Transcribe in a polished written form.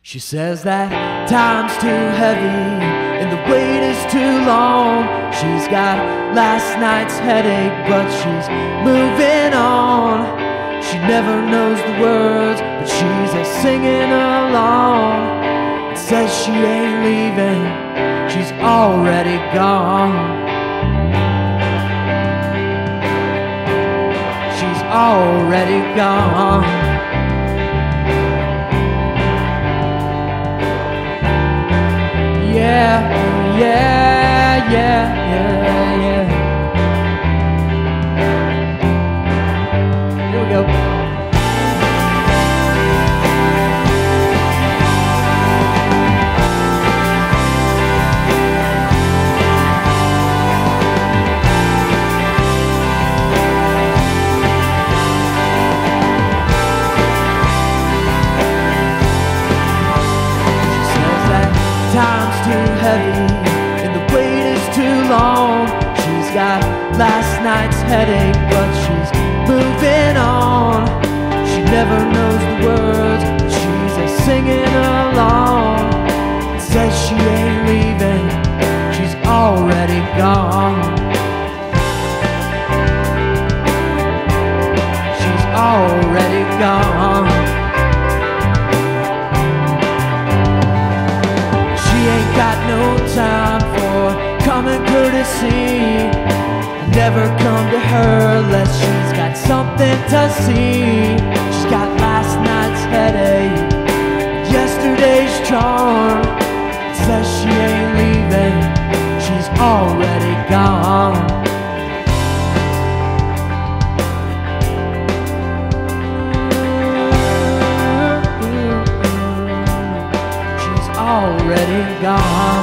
She says that time's too heavy and the wait is too long. She's got last night's headache, but she's moving on. She never knows the words, but she's a singing along. It says she ain't leaving, she's already gone. She's already gone. Yeah, yeah, yeah, yeah, yeah. Here we go. Time's too heavy and the wait is too long. She's got last night's headache, but she's moving on. She never knows the words, but she's a singing along. It says she ain't leaving, she's already gone. She's already gone. Ain't got no time for common courtesy. Never come to her unless she's got something to see. She's got last night's headache, yesterday's charm. It says she ain't leaving, she's already gone. Already gone.